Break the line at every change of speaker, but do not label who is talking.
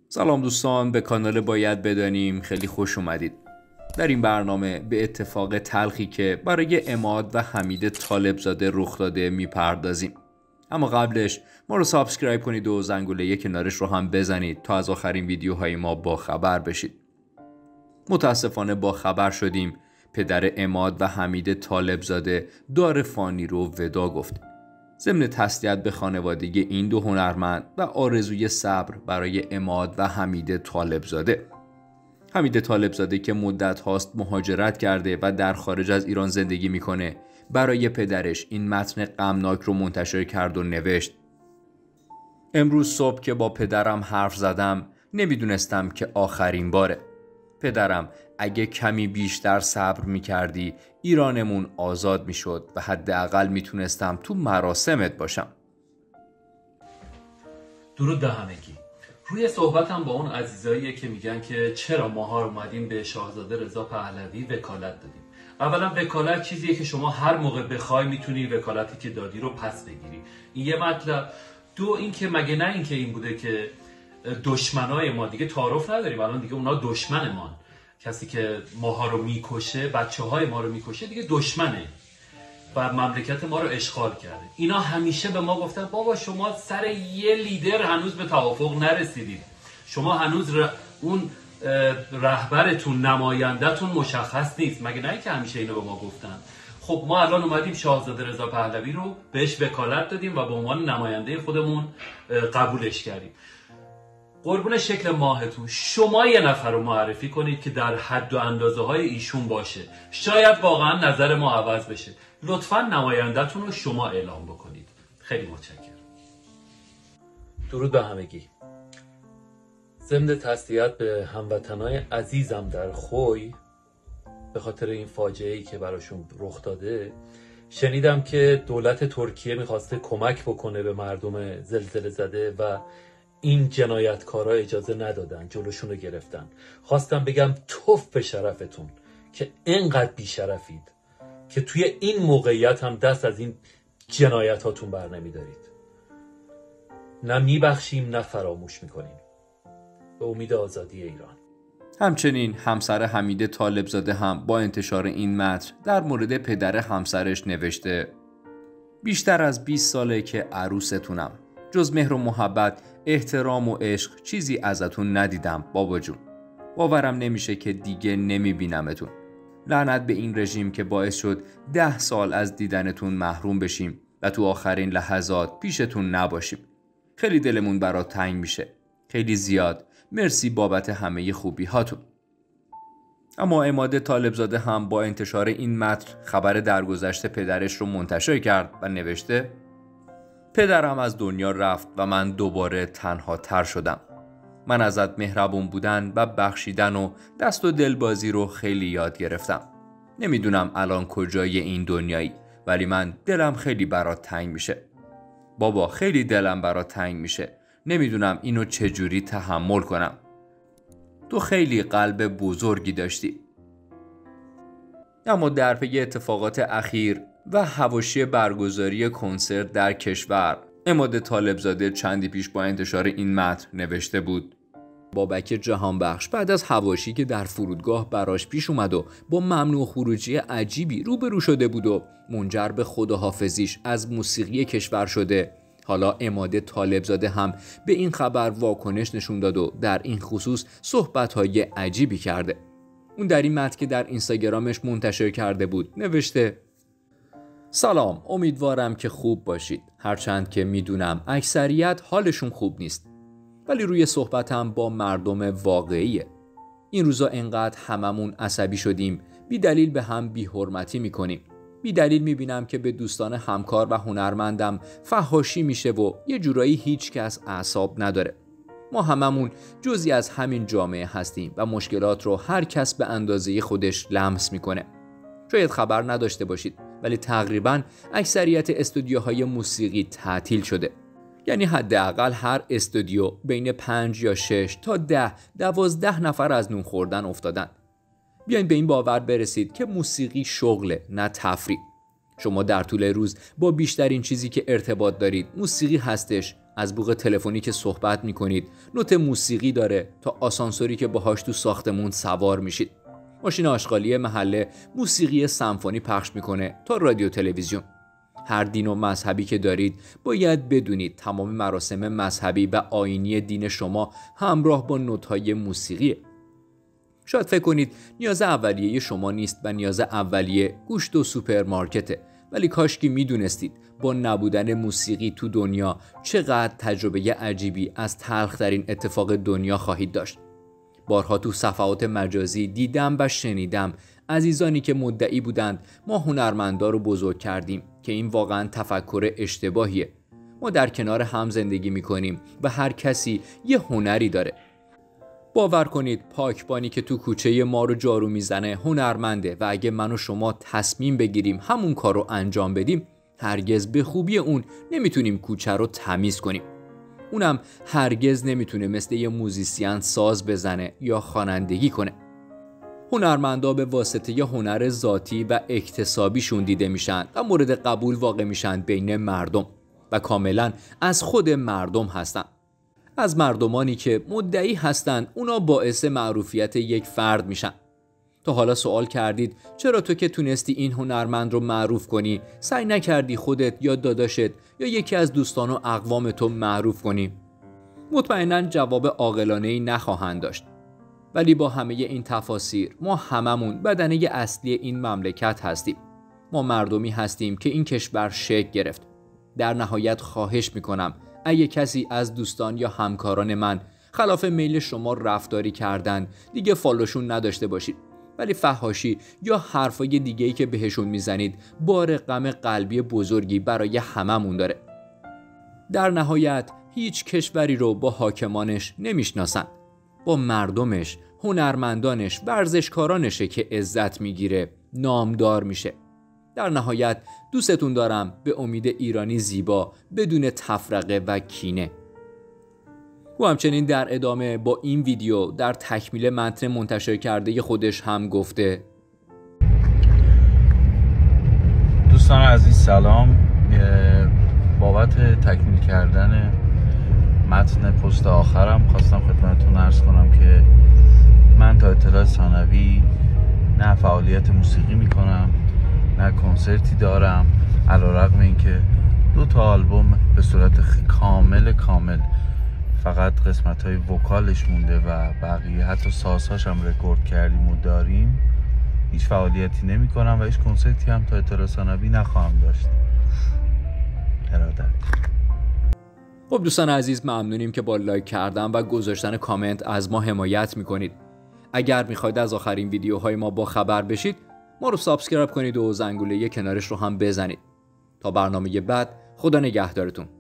سلام دوستان، به کانال باید بدانیم خیلی خوش اومدید. در این برنامه به اتفاق تلخی که برای عماد و حمید طالبزاده رخ داده میپردازیم. اما قبلش ما رو سابسکرایب کنید و زنگوله کنارش رو هم بزنید تا از آخرین ویدیوهای ما با خبر بشید. متاسفانه با خبر شدیم پدر عماد و حمید طالبزاده دار فانی رو ودا گفت. ضمن تسلیت به خانواده این دو هنرمند و آرزوی صبر برای عماد و حمید طالبزاده. حمید طالبزاده که مدت هاست مهاجرت کرده و در خارج از ایران زندگی میکنه، برای پدرش این متن غمناک رو منتشر کرد و نوشت: امروز صبح که با پدرم حرف زدم نمیدونستم که آخرین باره. پدرم، اگه کمی بیشتر صبر میکردی ایرانمون آزاد میشد و حداقل میتونستم تو مراسمت باشم.
درود به همگی. روی صحبتم با اون عزیزاییه که میگن که چرا ماها اومدیم به شاهزاده رضا پهلوی وکالت دادیم. اولا وکالت چیزیه که شما هر موقع بخوای میتونی وکالتی که دادی رو پس بگیری. این یه مطلب. دو اینکه مگه نه اینکه این بوده که دشمنای ما دیگه تعارف نداریم، الان دیگه اونا دشمن ما. کسی که ماها رو میکشه، بچه‌های ما رو میکشه دیگه دشمنه و مملکت ما رو اشغال کرده. اینا همیشه به ما گفتن بابا شما سر یه لیدر هنوز به توافق نرسیدید، شما هنوز اون رهبرتون، نماینده‌تون مشخص نیست. مگه نه که همیشه اینو به ما گفتن؟ خب ما الان اومدیم شاهزاده رضا پهلوی رو بهش وکالت دادیم و به عنوان نماینده خودمون قبولش کردیم. قربون شکل ماهتون شما یه نفر رو معرفی کنید که در حد و اندازه های ایشون باشه، شاید واقعا نظر ما عوض بشه. لطفا نماینده‌تون رو شما اعلام بکنید. خیلی متشکرم. درود به همگی. ضمن تسلیت به هموطنای عزیزم در خوی به خاطر این فاجعه‌ای که براشون رخ داده، شنیدم که دولت ترکیه میخواسته کمک بکنه به مردم زلزله زده و این جنایتکارا اجازه ندادن، جلوشون رو گرفتن. خواستم بگم توف به شرفتون که اینقدر بیشرفید که توی این موقعیت هم دست از این جنایتاتون بر نمیدارید. نه میبخشیم نه فراموش میکنیم. به امید آزادی ایران.
همچنین همسر حمید طالبزاده هم با انتشار این متن در مورد پدر همسرش نوشته: بیشتر از 20 ساله که عروستونم. جز مهر و محبت، احترام و عشق چیزی ازتون ندیدم بابا جون. باورم نمیشه که دیگه نمیبینمتون. لعنت به این رژیم که باعث شد 10 سال از دیدنتون محروم بشیم و تو آخرین لحظات پیشتون نباشیم. خیلی دلمون برات تنگ میشه. خیلی زیاد. مرسی بابت همه خوبی هاتون. اما عماد طالبزاده هم با انتشار این متن خبر درگذشت پدرش رو منتشر کرد و نوشته: پدرم از دنیا رفت و من دوباره تنها تر شدم. من ازت مهربون بودن و بخشیدن و دست و دلبازی رو خیلی یاد گرفتم. نمیدونم الان کجای این دنیایی، ولی من دلم خیلی برات تنگ میشه. بابا خیلی دلم برات تنگ میشه. نمیدونم اینو چجوری تحمل کنم. تو خیلی قلب بزرگی داشتی. اما در پی اتفاقات اخیر و حواشی برگزاری کنسرت در کشور، عماد طالبزاده چندی پیش با انتشار این متن نوشته بود: بابک جهانبخش بعد از حواشی که در فرودگاه براش پیش اومد و با ممنوع خروجی عجیبی روبرو شده بود و منجر به خداحافظیش از موسیقی کشور شده، حالا عماد طالبزاده هم به این خبر واکنش نشون داد و در این خصوص صحبت‌های عجیبی کرده. اون در این متن که در اینستاگرامش منتشر کرده بود نوشته: سلام، امیدوارم که خوب باشید. هرچند که میدونم اکثریت حالشون خوب نیست، ولی روی صحبتم با مردم واقعیه. این روزا انقدر هممون عصبی شدیم، بی دلیل به هم بی حرمتی میکنیم. بی دلیل میبینم که به دوستان همکار و هنرمندم فحاشی میشه و یه جورایی هیچ کس اعصاب نداره. ما هممون جزئی از همین جامعه هستیم و مشکلات رو هر کس به اندازه خودش لمس میکنه. شاید خبر نداشته باشید، ولی تقریباً اکثریت استودیوهای موسیقی تعطیل شده. یعنی حداقل هر استودیو بین 5 یا 6 تا 10-12 نفر از نون خوردن افتادن. بیاین به این باور برسید که موسیقی شغله، نه تفریح. شما در طول روز با بیشترین چیزی که ارتباط دارید موسیقی هستش، از بوق تلفنی که صحبت میکنید، نوت موسیقی داره تا آسانسوری که باهاش تو ساختمون سوار میشید. ماشین آشغالی محله موسیقی سمفونی پخش میکنه تا رادیو تلویزیون. هر دین و مذهبی که دارید باید بدونید تمام مراسم مذهبی و آیینی دین شما همراه با نوت‌های موسیقیه. شاید فکر کنید نیاز اولیه شما نیست و نیاز اولیه گوشت و سوپرمارکته، ولی کاشکی میدونستید با نبودن موسیقی تو دنیا چقدر تجربه عجیبی از تلخ‌ترین اتفاق دنیا خواهید داشت. بارها تو صفحات مجازی دیدم و شنیدم عزیزانی که مدعی بودند ما هنرمندا رو بزرگ کردیم که این واقعا تفکر اشتباهیه. ما در کنار هم زندگی میکنیم و هر کسی یه هنری داره. باور کنید پاکبانی که تو کوچه ما رو جارو میزنه هنرمنده و اگه من و شما تصمیم بگیریم همون کار رو انجام بدیم هرگز به خوبی اون نمیتونیم کوچه رو تمیز کنیم. اونم هرگز نمیتونه مثل یه موزیسین ساز بزنه یا خوانندگی کنه. هنرمندا به واسطه یه هنر ذاتی و اکتسابیشون دیده میشن و مورد قبول واقع میشن بین مردم و کاملا از خود مردم هستن. از مردمانی که مدعی هستن اونا باعث معروفیت یک فرد میشن. تا حالا سوال کردید چرا تو که تونستی این هنرمند رو معروف کنی سعی نکردی خودت یا داداشت یا یکی از دوستان و اقوام تو معروف کنی؟ مطمئناً جواب عاقلانه‌ای نخواهند داشت. ولی با همه این تفاسیر ما هممون بدنه اصلی این مملکت هستیم. ما مردمی هستیم که این کشور شکل گرفت. در نهایت خواهش میکنم اگه کسی از دوستان یا همکاران من خلاف میل شما رفتاری کردن دیگه فالوشون نداشته باشید. ولی فحاشی یا حرفای دیگه‌ای که بهشون میزنید بار غم قلبی بزرگی برای هممون داره. در نهایت هیچ کشوری رو با حاکمانش نمیشناسن. با مردمش، هنرمندانش، ورزشکارانشه که عزت میگیره، نامدار میشه. در نهایت دوستتون دارم به امید ایرانی زیبا بدون تفرقه و کینه. و همچنین در ادامه با این ویدیو در تکمیل متن منتشر کرده خودش هم گفته:
دوستان عزیز سلام. بابت تکمیل کردن متن پست آخرم خواستم خدمتتون عرض کنم که من تا اطلاع ثانوی نه فعالیت موسیقی میکنم نه کنسرتی دارم، علیرغم اینکه 2 آلبوم به صورت کامل فقط قسمت‌های وکالش مونده و بقیه حتی سازهاش هم رکورد کردیم و داریم. هیچ فعالیتی نمی کنم و هیچ کنسرتی هم تا اطلاع ثانوی نخواهم داشت. ارادت.
خب دوستان عزیز ممنونیم که با لایک کردن و گذاشتن کامنت از ما حمایت میکنید. اگر میخواید از آخرین ویدیوهای ما با خبر بشید ما رو سابسکرایب کنید و زنگوله کنارش رو هم بزنید. تا برنامه بعد خدا نگهدارتون.